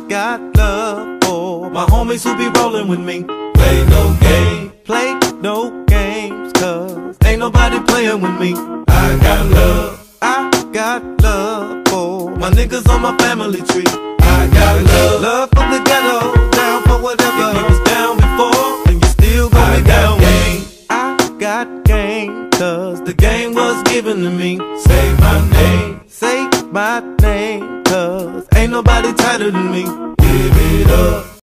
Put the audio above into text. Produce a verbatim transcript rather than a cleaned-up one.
got love for my homies who be rolling with me. Play no game, play no games, cause ain't nobody playing with me. I got love, I got love for my niggas on my family tree. I got love, love for the ghetto, down for whatever. If you was down before, then you still gonna be down with me. I got game, cause the game was given to me. Say my name, say my name, cause ain't nobody tighter than me. Give it up.